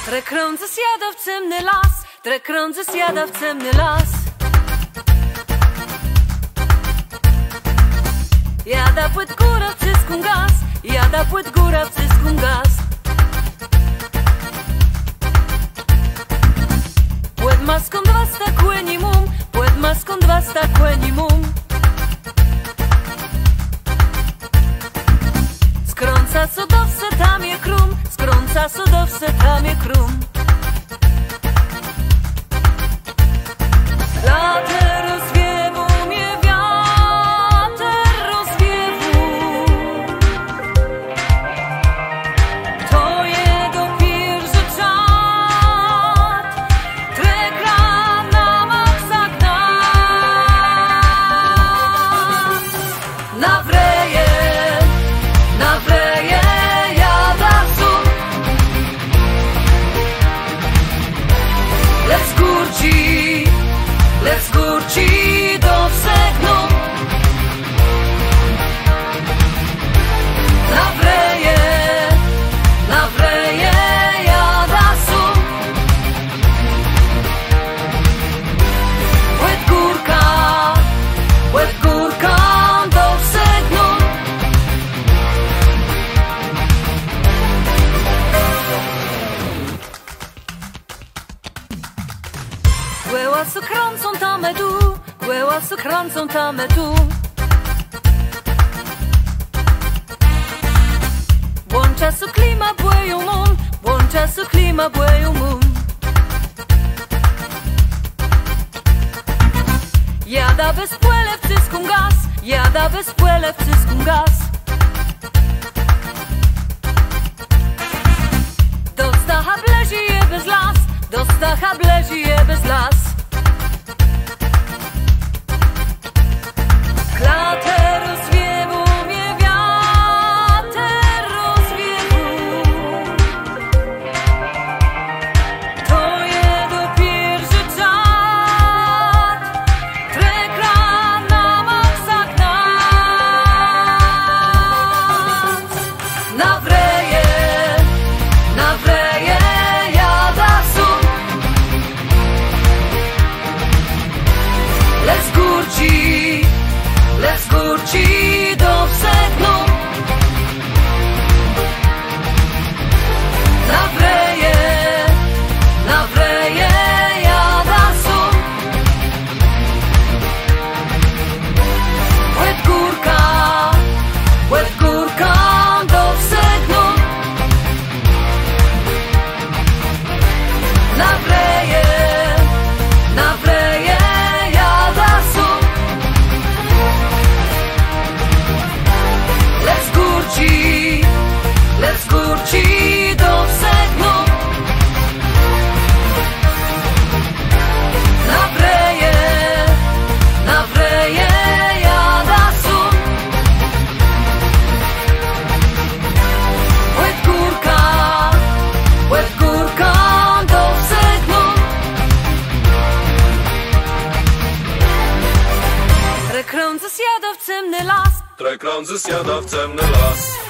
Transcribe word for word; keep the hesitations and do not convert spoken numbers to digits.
Trekrądzy zjada w ciemny las, trekrądzy zjada w ciemny las. Jada płyt góra w cyskum gaz, jada płyt góra w cyskum gaz. Płyt maską dwa stakłeni mum, płyt maską dwa stakłeni mum. Skrąca sudowce tam je krum, skrąca sudowce tam je krum. Later rozwiewu mnie wiater rozwiewu. To jego pierwszy czat, trekra na maksa gna. Nawreje, nawreje jada cud. Lecz kurci, lecz kurci do wsegnu. Nawreje, nawreje jada cud. Płyt górka, płyt górka do wsegnu. Kłęła su krącą tamę tu, kłęła su krącą tamę tu. Błącza su klima błeją mum, błącza su klima błeją mum. Jada bez płele w cyskum gaz, jada bez płele w cyskum gaz. Do stacha blezi je bez las, do stacha blezi je bez las. Klatę rozwiewu mnie wiater rozwiewu. To jego pierwszy czat, trekra na maksa gna. Nawreje, nawreje jada cud. Lecz kurci, lecz kurci do wsegnu. Nawreje, nawreje jada cud. Płyt górka, płyt górka do wsegnu. Nawreje, nawreje jada cud. Lecz kurci, lecz kurci do wsegnu. Nawreje, nawreje jada cud. Płyt górka, płyt górka do wsegnu. Trekrądzy zjada w ciemny las, Trekrądzy zjada w ciemny las.